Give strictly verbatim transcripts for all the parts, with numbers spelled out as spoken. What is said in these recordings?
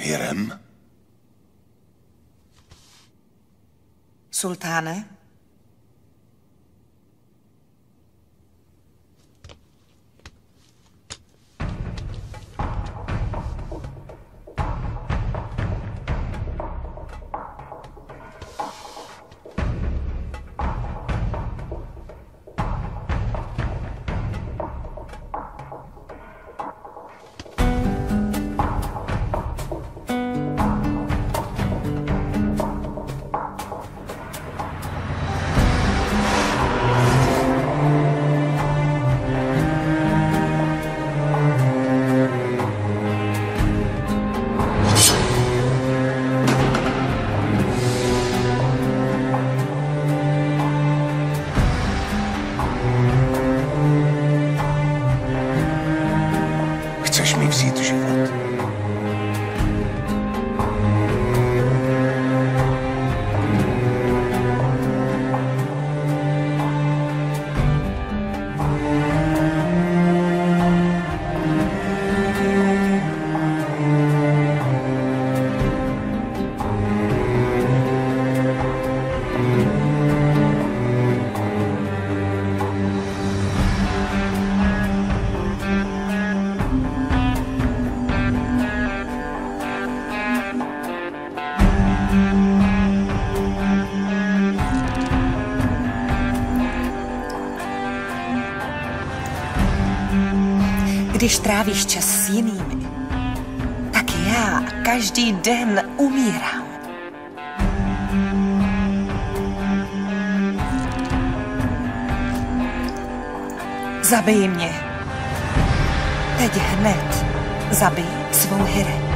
Hirem? Sultáne? Chceš mi vzít život? Když trávíš čas s jinými, tak já každý den umírám. Zabij mě. Teď hned zabij svou Hirem.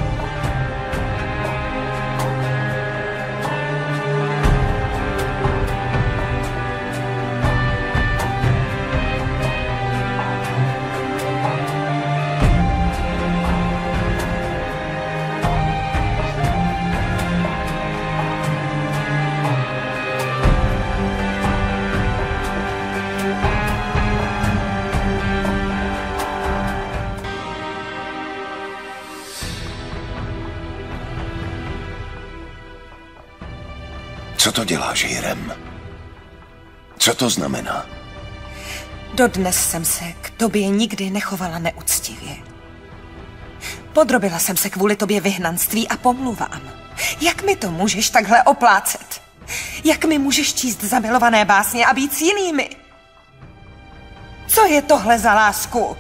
Co to děláš, Hirem? Co to znamená? Dodnes jsem se k tobě nikdy nechovala neúctivě. Podrobila jsem se kvůli tobě vyhnanství a pomluvám. Jak mi to můžeš takhle oplácet? Jak mi můžeš číst zamilované básně a být s jinými? Co je tohle za lásku?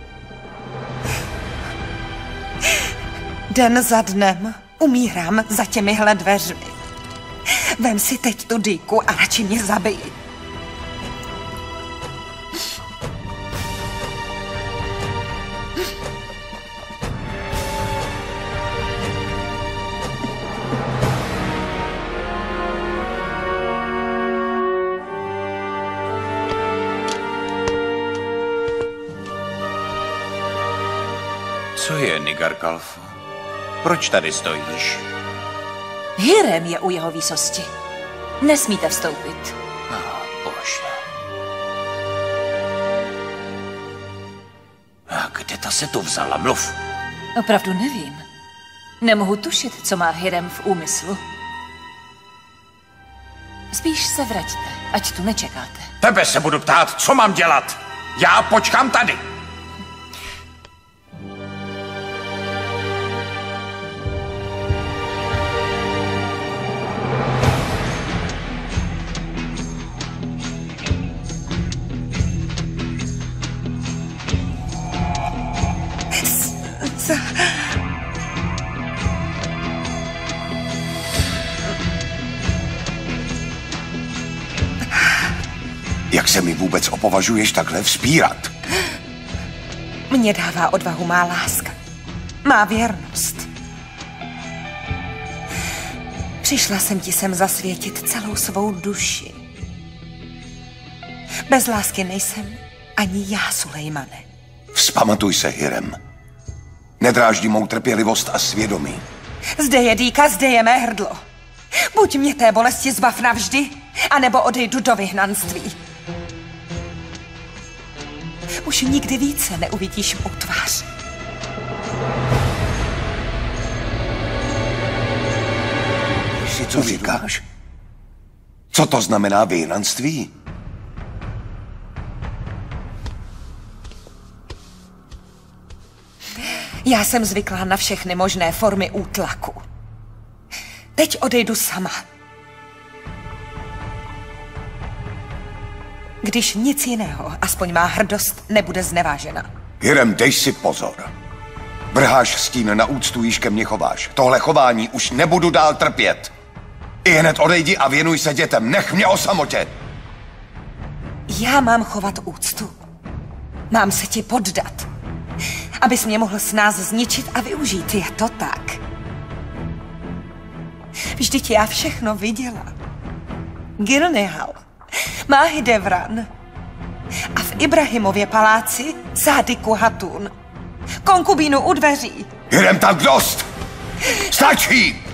Den za dnem umírám za těmihle dveřmi. Vem si teď tu dýku a radši mě zabij. Co je, Nigarkalfo? Proč tady stojíš? Hirem je u jeho výsosti. Nesmíte vstoupit. Oh, bože. A kde ta se tu vzala? Mluv. Opravdu nevím. Nemohu tušit, co má Hirem v úmyslu. Spíš se vraťte, ať tu nečekáte. Tebe se budu ptát, co mám dělat. Já počkám tady. Jak se mi vůbec opovažuješ takhle vzpírat? Mně dává odvahu má láska. Má věrnost. Přišla jsem ti sem zasvětit celou svou duši. Bez lásky nejsem ani já, Sulejmane. Vzpamatuj se, Hirem. Nedráždí mou trpělivost a svědomí. Zde je dýka, zde je mé hrdlo. Buď mě té bolesti zbav navždy, anebo odejdu do vyhnanství. Už nikdy více neuvidíš mou tvář. Co říkáš? Co to znamená vyhnanství? Já jsem zvyklá na všechny možné formy útlaku. Teď odejdu sama. Když nic jiného, aspoň má hrdost nebude znevážena. Hirem, dej si pozor. Vrháš stín na úctu, již ke mně chováš. Tohle chování už nebudu dál trpět. I hned odejdi a věnuj se dětem. Nech mě o samotě. Já mám chovat úctu. Mám se ti poddat. Abys mě mohl s nás zničit a využít. Je to tak. Vždyť já všechno viděla. Gilnihal, Mahidevran a v Ibrahimově paláci Sádiku Hatun. Konkubínu u dveří. Hirem, tak dost! Stačí!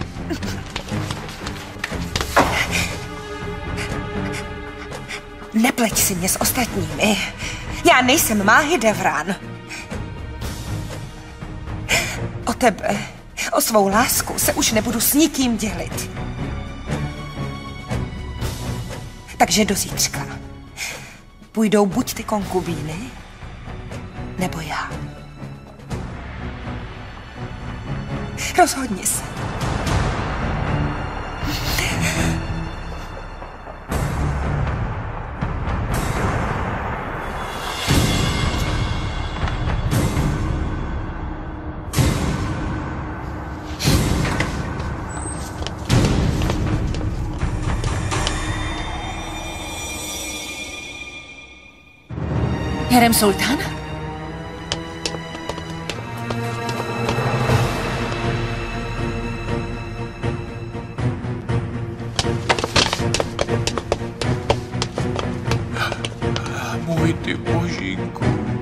Nepleť si mě s ostatními. Já nejsem Mahidevran. O tebe, o svou lásku se už nebudu s nikým dělit. Takže do zítřka půjdou buď ty konkubíny, nebo já. Rozhodni se. Hirem Sultán? Můj ty božínku.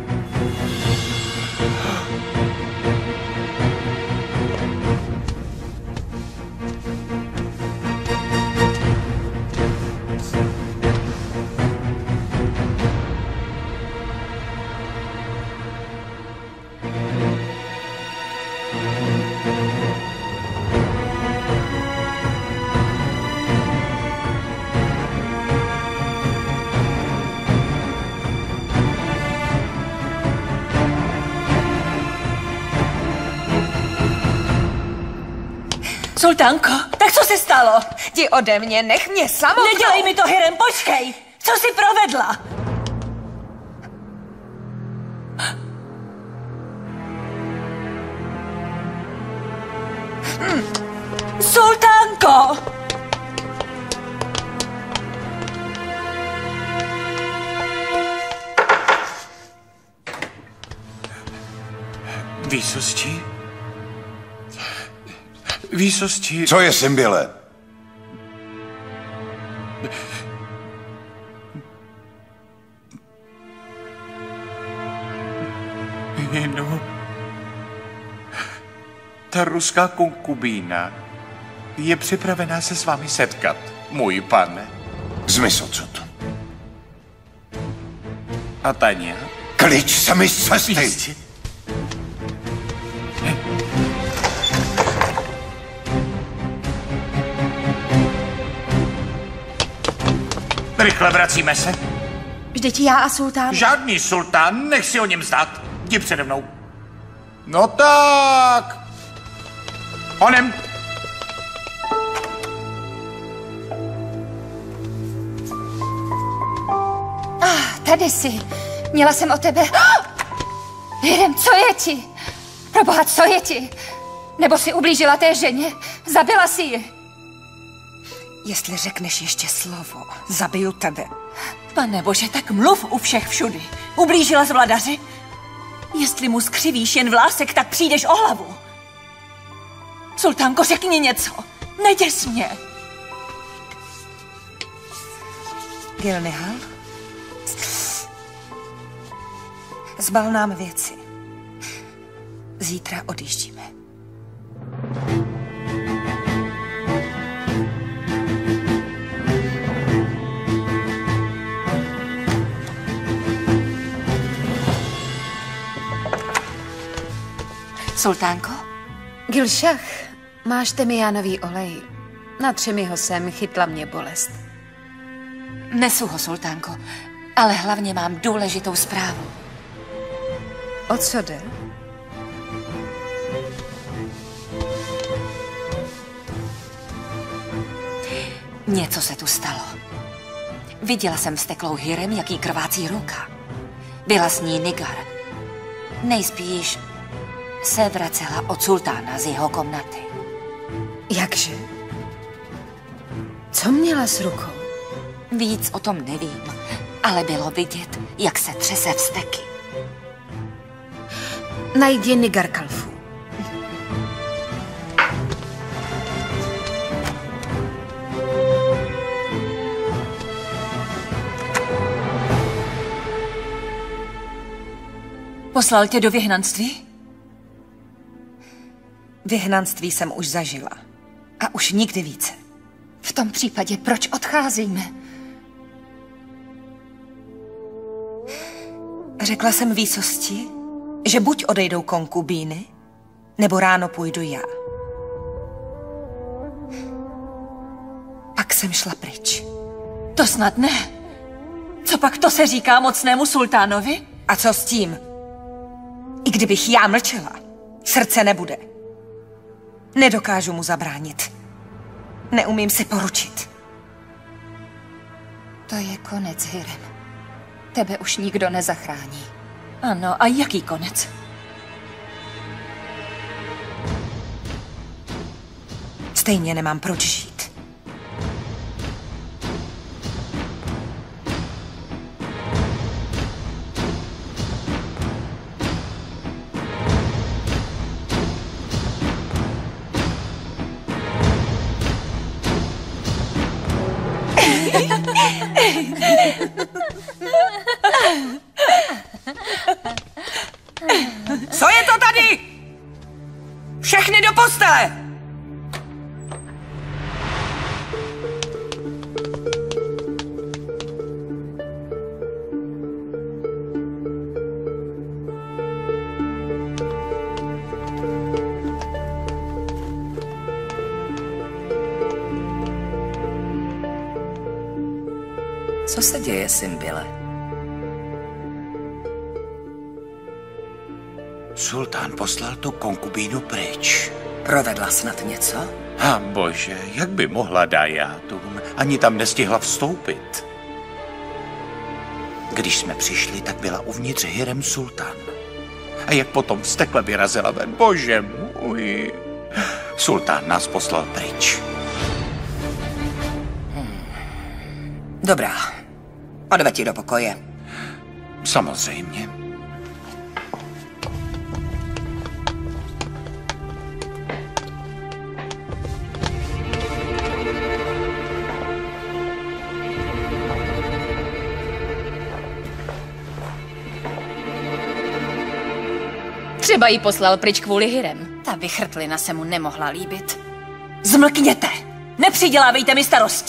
Sultánko, tak co se stalo? Jdi ode mě, nech mě samotnou. Nedělej mi to, Hirem, počkej! Co jsi provedla? Hm. Sultánko! Výsosti? Výsosti... Co je, Symbile? No, ta ruská konkubína je připravená se s vámi setkat, můj pane. Zmiz odsud. A Tania? Klič se mi z cesty! Jistě. Rychle vracíme se. Vždyť já a sultán... Žádný sultán, nech si o něm zdát. Jdi přede mnou. No tak. Honem. Ah, tady jsi. Měla jsem o tebe... Hirem, co je ti? Proboha, co je ti? Nebo jsi ublížila té ženě? Zabila si ji? Jestli řekneš ještě slovo, zabiju tebe. Pane bože, tak mluv u všech všudy. Ublížila z vladaři? Jestli mu skřivíš jen vlásek, tak přijdeš o hlavu. Sultánko, řekni něco. Neděs mě. Gilnihal? Zbal nám věci. Zítra odjíždíme. Sultánko? Gilšach, máš temiánový olej. Na třemi ho sem, chytla mě bolest. Nesu ho, sultánko, ale hlavně mám důležitou zprávu. O co jde? Něco se tu stalo. Viděla jsem vzteklou Hirem, jak jí krvácí ruka. Byla s ní Nigar. Nejspíš se vracela od sultána z jeho komnaty. Jakže? Co měla s rukou? Víc o tom nevím, ale bylo vidět, jak se třese vzteky. Najdi Nigar Kalfu. Poslal tě do vyhnanství? Vyhnanství jsem už zažila. A už nikdy více. V tom případě proč odcházíme? Řekla jsem výsosti, že buď odejdou konkubíny, nebo ráno půjdu já. Pak jsem šla pryč. To snad ne. Co pak to se říká mocnému sultánovi? A co s tím? I kdybych já mlčela, srdce nebude. Nedokážu mu zabránit. Neumím si poručit. To je konec, Hirem. Tebe už nikdo nezachrání. Ano, a jaký konec? Stejně nemám proč žít. Co je to tady? Všechny do postele! Co se děje, Symbile? Sultán poslal tu konkubínu pryč. Provedla snad něco? A bože, jak by mohla Dajátun? Ani tam nestihla vstoupit. Když jsme přišli, tak byla uvnitř Hirem Sultán. A jak potom vztekle vyrazila ven, bože můj. Sultán nás poslal pryč. Hmm. Dobrá. Odveď ji do pokoje. Samozřejmě. Třeba jí poslal pryč kvůli Hirem. Ta vychrtlina se mu nemohla líbit. Zmlkněte! Nepřidělávejte mi starosti!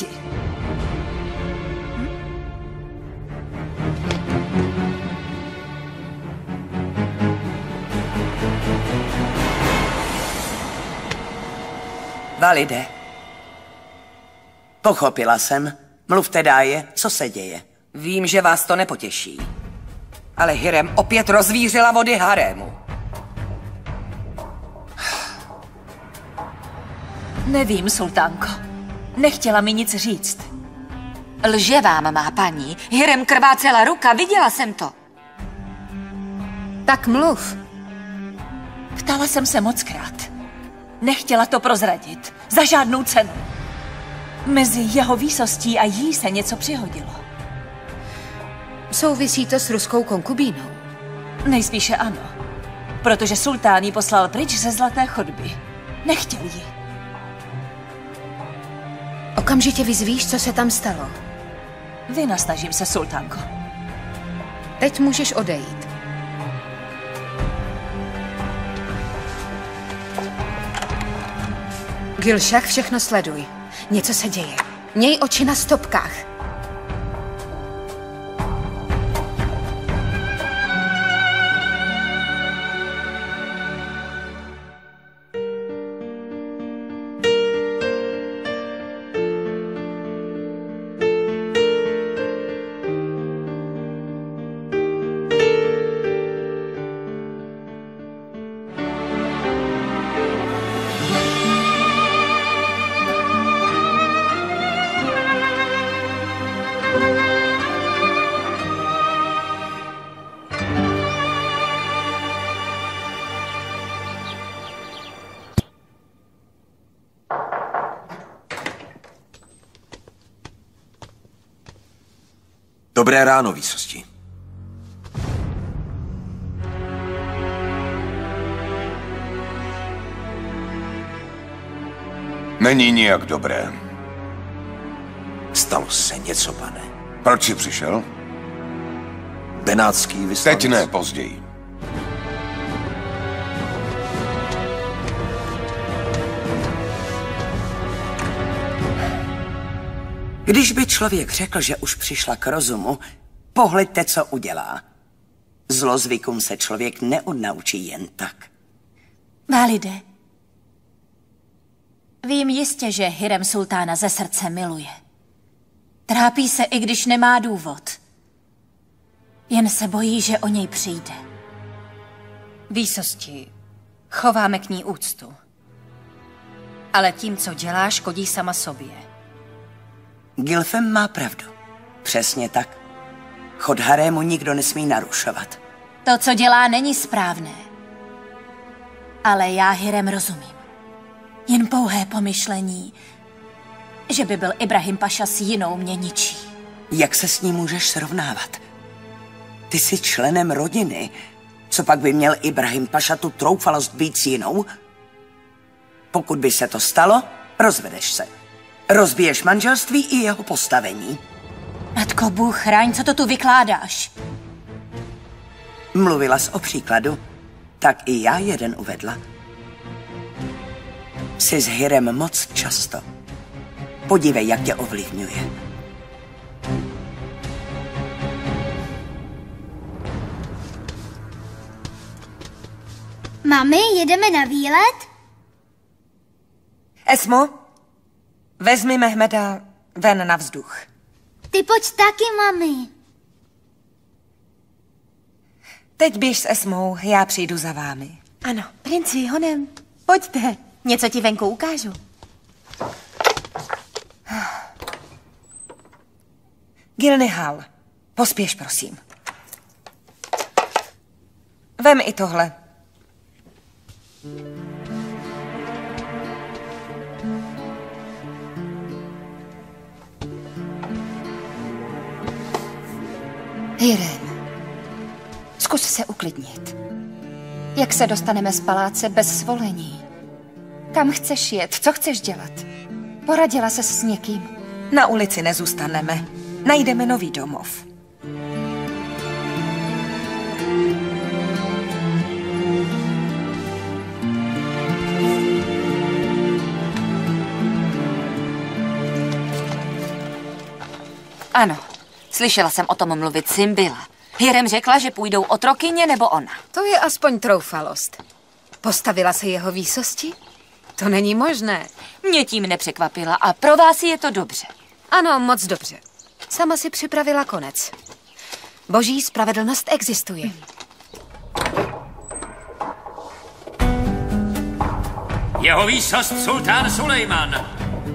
Hm? Valide. Pochopila jsem. Mluvte dáje, co se děje. Vím, že vás to nepotěší. Ale Hirem opět rozvířila vody harému. Nevím, sultánko. Nechtěla mi nic říct. Lže vám, má paní. Hirem krvácela ruka, viděla jsem to. Tak mluv. Ptala jsem se mockrát. Nechtěla to prozradit. Za žádnou cenu. Mezi jeho výsostí a jí se něco přihodilo. Souvisí to s ruskou konkubínou? Nejspíše ano. Protože sultán ji poslal pryč ze Zlaté chodby. Nechtěl ji. Okamžitě vyzvíš, co se tam stalo. Vynasnažím se, sultánko. Teď můžeš odejít. Gilšach, všechno sleduj. Něco se děje. Měj oči na stopkách. Dobré ráno, výsosti. Není nijak dobré. Stalo se něco, pane. Proč jsi přišel? Benátský vyslanec. Teď ne, později. Když by člověk řekl, že už přišla k rozumu, pohleďte, co udělá. Zlozvykům se člověk neodnaučí jen tak. Válide, vím jistě, že Hírem sultána ze srdce miluje. Trápí se, i když nemá důvod. Jen se bojí, že o něj přijde. Výsosti, chováme k ní úctu. Ale tím, co dělá, škodí sama sobě. Gilfem má pravdu. Přesně tak. Chod harému nikdo nesmí narušovat. To, co dělá, není správné. Ale já Hírem rozumím. Jen pouhé pomyšlení, že by byl Ibrahim Paša s jinou, mě ničí. Jak se s ním můžeš srovnávat? Ty jsi členem rodiny. Co pak by měl Ibrahim Paša tu troufalost být s jinou? Pokud by se to stalo, rozvedeš se. Rozbiješ manželství i jeho postavení. Matko, Bůh chráň, co to tu vykládáš? Mluvila jsi o příkladu, tak i já jeden uvedla. Jsi s Hírem moc často. Podívej, jak tě ovlivňuje. Mami, jedeme na výlet? Esmo, vezmi Mehmeda ven na vzduch. Ty pojď taky, mami. Teď běž s Esmou, já přijdu za vámi. Ano, princi, honem, pojďte. Něco ti venku ukážu. Gilnihal, pospěš, prosím. Vem i tohle. Hírem, zkus se uklidnit. Jak se dostaneme z paláce bez svolení? Kam chceš jet? Co chceš dělat? Poradila se s někým? Na ulici nezůstaneme. Najdeme nový domov. Ano, slyšela jsem o tom mluvit Simbila. Hírem řekla, že půjdou otrokyně nebo ona. To je aspoň troufalost. Postavila se jeho výsosti? To není možné. Mě tím nepřekvapila a pro vás je to dobře. Ano, moc dobře. Sama si připravila konec. Boží spravedlnost existuje. Jeho výsost sultán Sulejman.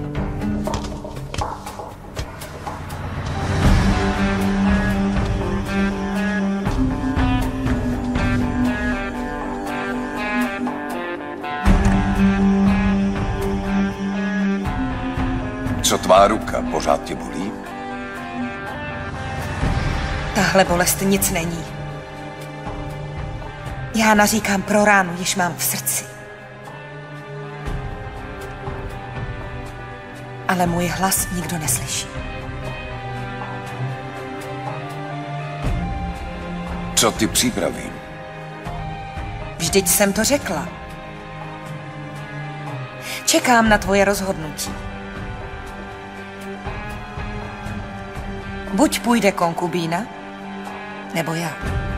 Co tvá ruka, pořád tě bolí? Tahle bolest nic není. Já naříkám pro ránu, již mám v srdci. Ale můj hlas nikdo neslyší. Co ty přípraví? Vždyť jsem to řekla. Čekám na tvoje rozhodnutí. Buď půjde konkubína, nebo já.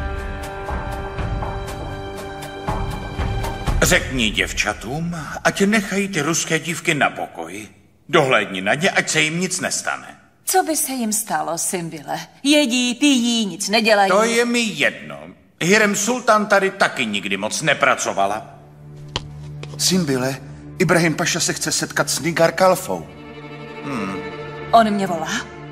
Řekni děvčatům, ať nechají ty ruské dívky na pokoji. Dohlédni na ně, ať se jim nic nestane. Co by se jim stalo, Simbile? Jedí, pijí, nic nedělají. To je mi jedno. Hírem sultán tady taky nikdy moc nepracovala. Simbile, Ibrahim Paša se chce setkat s Nigar Kalfou. Hmm. On mě volá?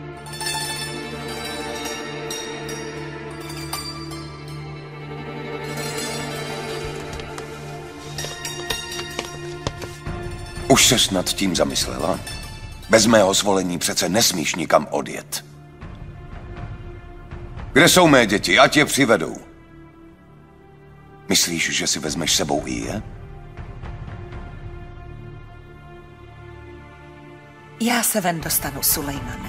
Už ses nad tím zamyslela? Bez mého svolení přece nesmíš nikam odjet. Kde jsou mé děti? Ať je přivedou. Myslíš, že si vezmeš sebou i je? Já se ven dostanu, Sulejmane.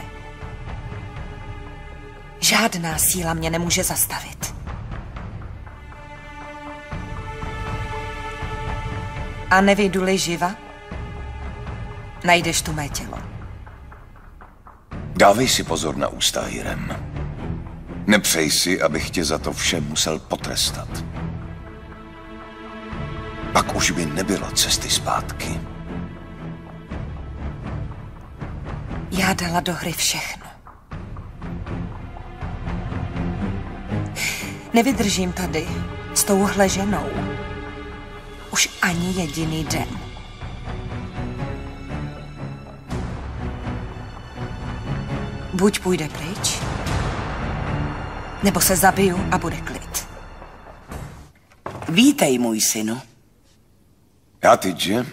Žádná síla mě nemůže zastavit. A nevyjdu-li živa, najdeš tu mé tělo. Dávej si pozor na ústa, Hírem. Nepřej si, abych tě za to vše musel potrestat. Pak už by nebylo cesty zpátky. Já dala do hry všechno. Nevydržím tady s touhle ženou už ani jediný den. Buď půjde pryč, nebo se zabiju a bude klid. Vítej, můj synu. Já teď, že?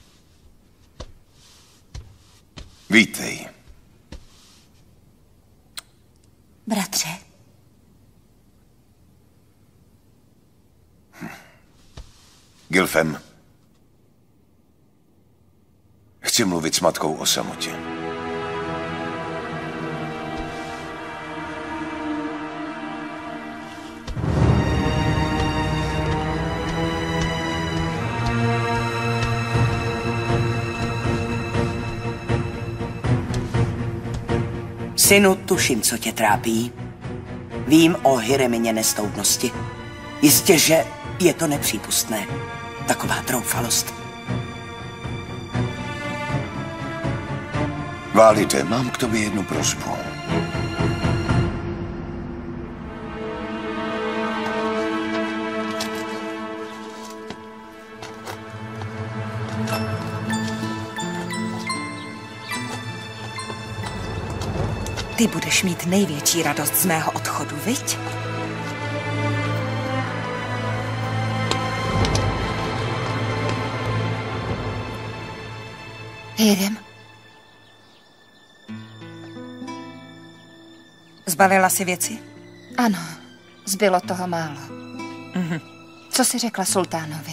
Vítej. Bratře. Hm. Gilfem. Chci mluvit s matkou o samotě. Synu, tuším, co tě trápí. Vím o Hiremině nestoudnosti. Jistě, že je to nepřípustné. Taková troufalost. Válide, mám k tobě jednu prosbu. Ty budeš mít největší radost z mého odchodu, viď? Hírem? Zbalila si věci? Ano, zbylo toho málo. Mhm. Co jsi řekla sultánovi?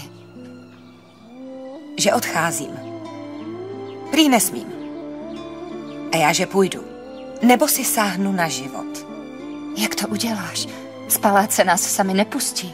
Že odcházím. Prý nesmím. A já, že půjdu. Nebo si sáhnu na život. Jak to uděláš? Z paláce nás sami nepustí.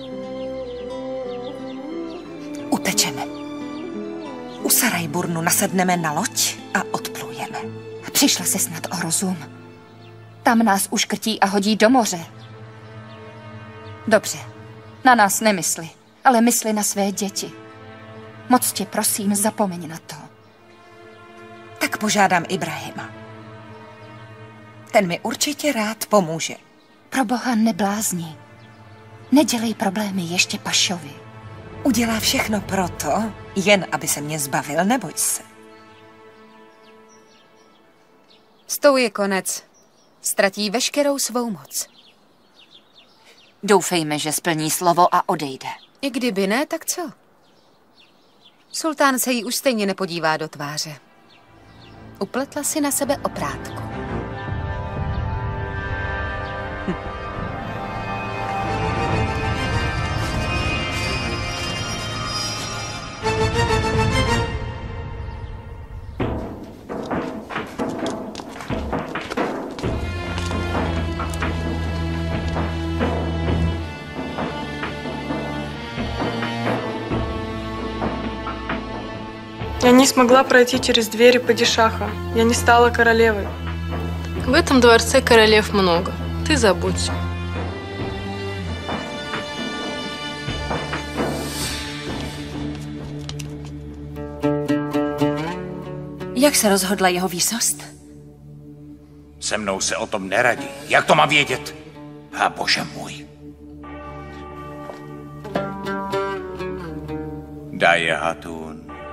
Utečeme. U Sarajburnu nasedneme na loď a odplujeme. Přišla se snad o rozum. Tam nás uškrtí a hodí do moře. Dobře, na nás nemysli, ale mysli na své děti. Moc tě prosím, zapomeň na to. Tak požádám Ibrahima. Ten mi určitě rád pomůže. Pro boha neblázni. Nedělej problémy ještě Pašovi. Udělá všechno proto, jen aby se mě zbavil, neboj se. S tou je konec. Ztratí veškerou svou moc. Doufejme, že splní slovo a odejde. I kdyby ne, tak co? Sultán se jí už stejně nepodívá do tváře. Upletla si na sebe oprátku. Я не смогла пройти через двери падишаха. Я не стала королевой. В этом дворце королев много. Ты забудь. Jak se rozhodla jeho výsost? Se mnou se o tom neradí. Jak to mám vědět? A bože můj. Daje Hatun.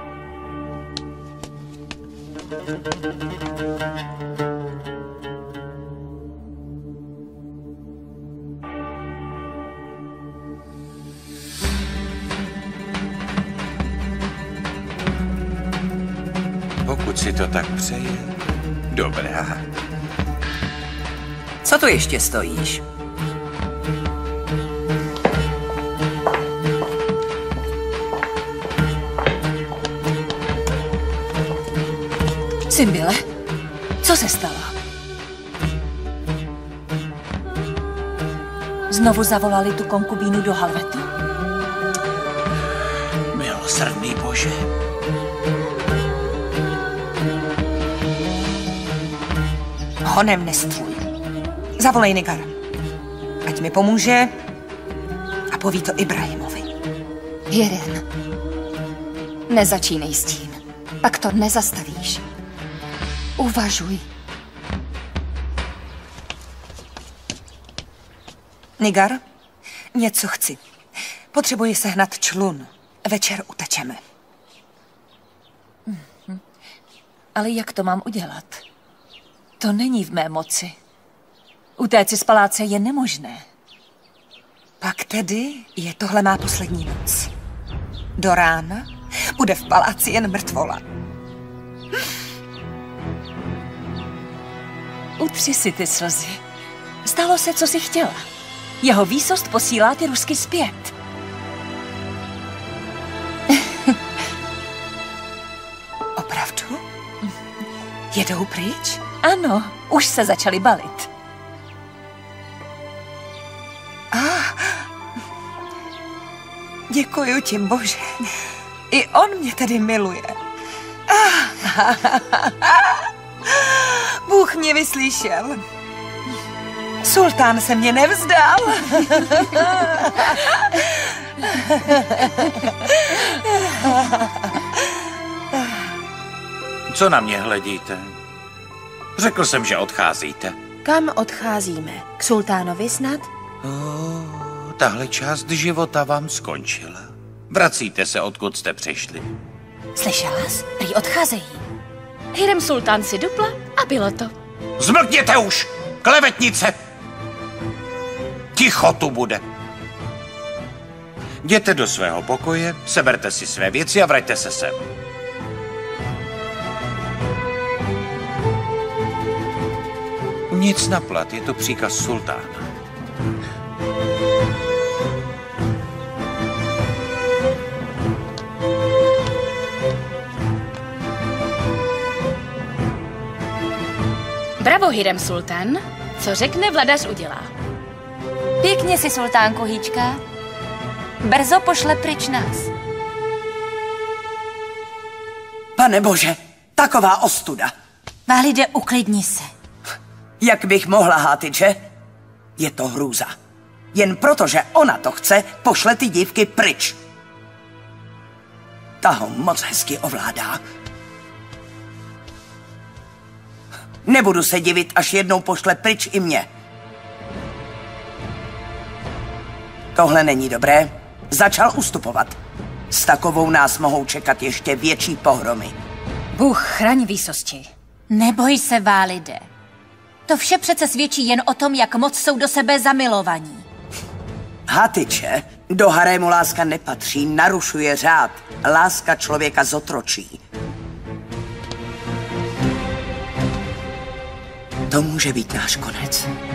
Pokud si to tak přeje. Dobrá. Co tu ještě stojíš? Simbile, co se stalo? Znovu zavolali tu konkubínu do Halvetu? Milosrdný Bože. Honem nestrůj. Zavolej Nigar. Ať mi pomůže a poví to Ibrahimovi. Hirem, nezačínej s tím. Pak to nezastavíš. Uvažuj. Nigar, něco chci. Potřebuji sehnat člun. Večer utečeme. Mhm. Ale jak to mám udělat? To není v mé moci. Utéci z paláce je nemožné. Pak tedy je tohle má poslední noc. Do rána bude v paláci jen mrtvola. Utři si ty slzy. Stalo se, co jsi chtěla. Jeho výsost posílá ty rusky zpět. Opravdu? Jedou pryč? Ano, už se začali balit. Ah, děkuju ti, Bože. I on mě tedy miluje. Ah, Bůh mě vyslyšel. Sultán se mě nevzdal. Co na mě hledíte? Řekl jsem, že odcházíte. Kam odcházíme? K sultánovi snad? Oh, tahle část života vám skončila. Vracíte se, odkud jste přišli. Slyšela jsi? Prý odcházejí. Hirem sultán si dupla a bylo to. Zmlkněte už! Klevetnice! Ticho tu bude. Jděte do svého pokoje, seberte si své věci a vraťte se sem. Nic na plat, je to příkaz sultána. Bravo, Hirem sultán. Co řekne, vladař udělá. Pěkně si, sultánko Hýčka. Brzo pošle pryč nás. Pane Bože, taková ostuda. Válide, uklidni se. Jak bych mohla, Hátyče? Je to hrůza. Jen proto, že ona to chce, pošle ty dívky pryč. Ta ho moc hezky ovládá. Nebudu se divit, až jednou pošle pryč i mě. Tohle není dobré. Začal ustupovat. S takovou nás mohou čekat ještě větší pohromy. Bůh chraň výsosti. Neboj se, Válide. To vše přece svědčí jen o tom, jak moc jsou do sebe zamilovaní. Hátyče, do harému láska nepatří, narušuje řád. Láska člověka zotročí. To může být náš konec.